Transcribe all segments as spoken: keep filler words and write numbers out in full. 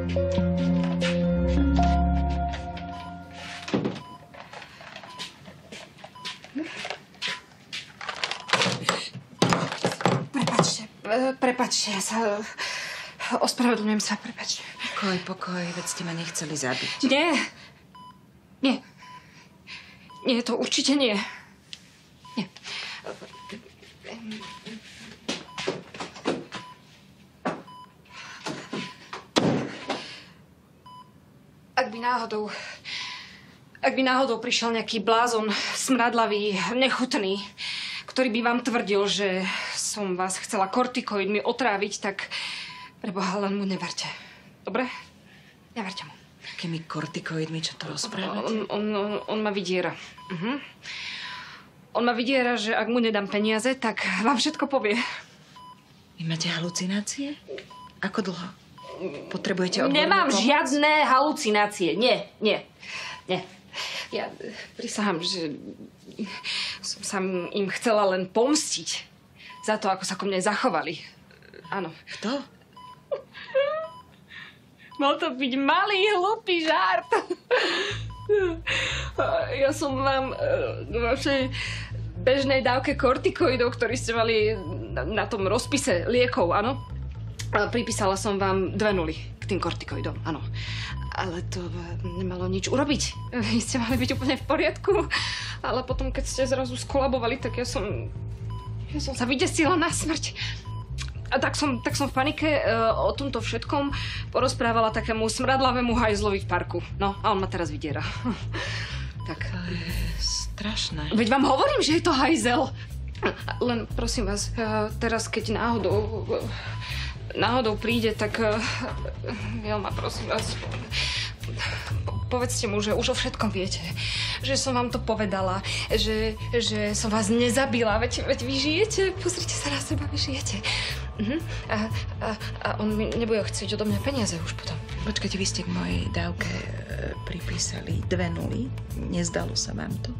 Prepačte, prepačte, ja sa... Ospravedlňujem sa, prepačte. Pokoj, pokoj, veď ste ma nechceli zabiť. Nie. Nie. Nie, to určite nie. Nie. Ak by náhodou... Ak by náhodou prišiel nejaký blázon, smradlavý, nechutný, ktorý by vám tvrdil, že som vás chcela kortikoidmi otráviť, tak preboha, len mu neverte. Dobre? Neverte mu. Akými kortikoidmi, čo to rozprávate? On, on, on, on ma vydiera. Uh-huh. On ma vydiera, že ak mu nedám peniaze, tak vám všetko povie. Vy máte halucinácie? Ako dlho? Potrebujete odbornú Nemám pomoc? žiadne halucinácie. Nie, nie, nie. Ja prisahám, že som sa im chcela len pomstiť za to, ako sa ku mne zachovali. Áno. Kto? Mal to byť malý, hlupý žart. Ja som vám v vašej bežnej dávke kortikoidov, ktorý ste mali na tom rozpise liekov, áno? Pripísala som vám dve nuly k tým kortikoidom, áno. Ale to nemalo nič urobiť. Vy ste mali byť úplne v poriadku. Ale potom, keď ste zrazu skolabovali, tak ja som... Ja som sa vydesila na smrť. A tak som, tak som v panike uh, o tomto všetkom porozprávala takému smradlavému hajzlovi v parku. No, a on ma teraz vydiera. Tak. To je strašné. Veď vám hovorím, že je to hajzel. Len prosím vás, uh, teraz keď náhodou... Uh, náhodou príde, tak... Uh, Vilma, prosím vás... Povedzte mu, že už o všetkom viete. Že som vám to povedala. Že, že som vás nezabila. Veď, veď vy žijete. Pozrite sa na seba, vy žijete. Uh-huh. A, a, a on mi nebude chcieť odo mňa peniaze už potom. Počkajte, vy ste k mojej dávke e, pripísali dve nuly. Nezdalo sa vám to?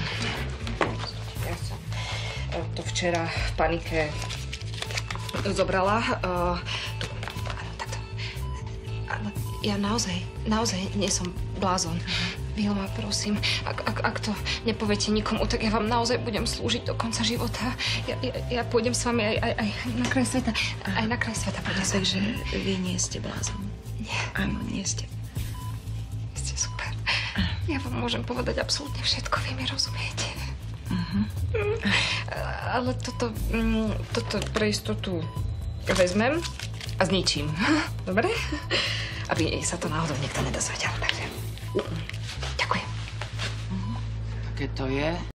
Ja som to včera v panike zobrala. Uh, tu, áno, takto. Ale ja naozaj, naozaj nie som blázon. Vilma, prosím, ak, ak, ak to nepoviete nikomu, tak ja vám naozaj budem slúžiť do konca života. Ja, ja, ja pôjdem s vami aj, aj, aj na kraj sveta. Aj na kraj sveta pôjdem s vami. Takže vy nie ste blázon? Nie. Áno, nie ste. Ste super. Ja vám môžem povedať absolútne všetko, vy mi rozumiete. Uh-huh. Ale toto, toto pre istotu vezmem a zničím. Dobre? Aby sa to náhodou niekto nedozvedel. Takže ďakujem. Aké to je?